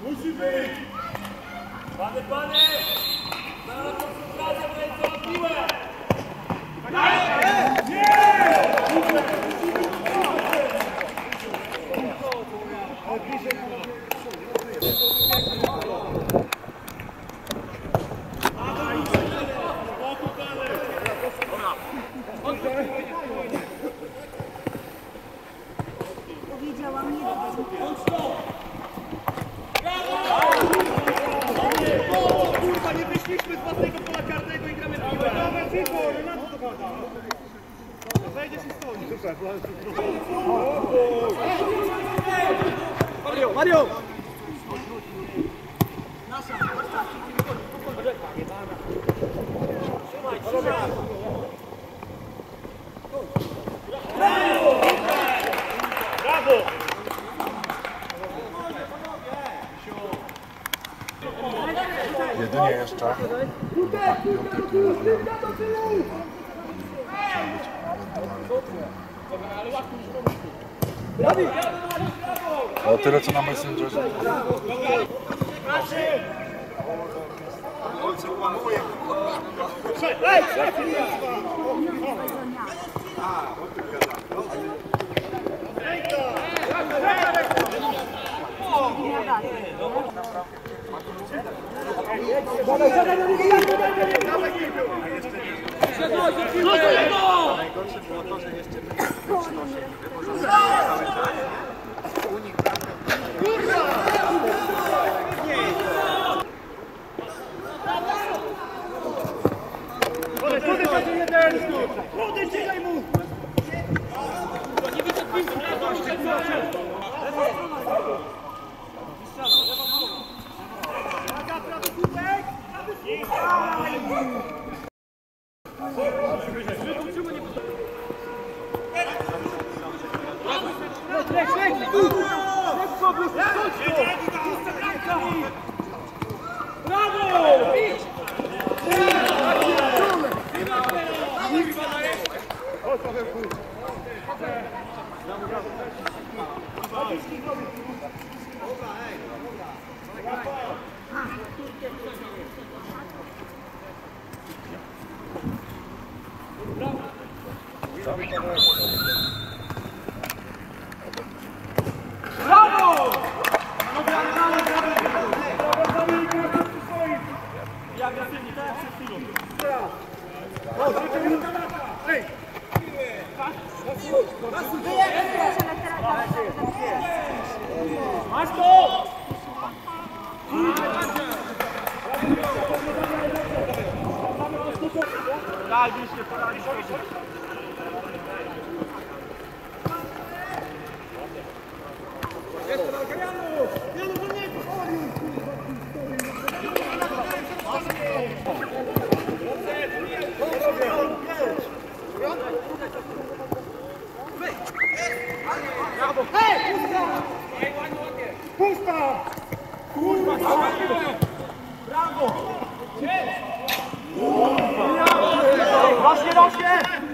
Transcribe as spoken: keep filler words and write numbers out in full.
Musi być! Panie, panie! Zaraz koncentracja w ręce na piłę! Powiedziałam nie. Kurwa, nie wyszliśmy z własnego pola karnego i gramy na piłę. Dawaj, cicho, na co to gada? Wejdziesz i stoi. Mario, Mario! Trzymaj, trzymaj! Brawo! Jedynie jeszcze tak, piątek o tyle co na Messengerze. Najgorsze było to, że jeszcze unik Masz to! Daj, bliżej, podaj, jeszcze na Janu! Janu, do niego! Hej! Pusta! Kurwa! Brawo! Rośnie, rośnie!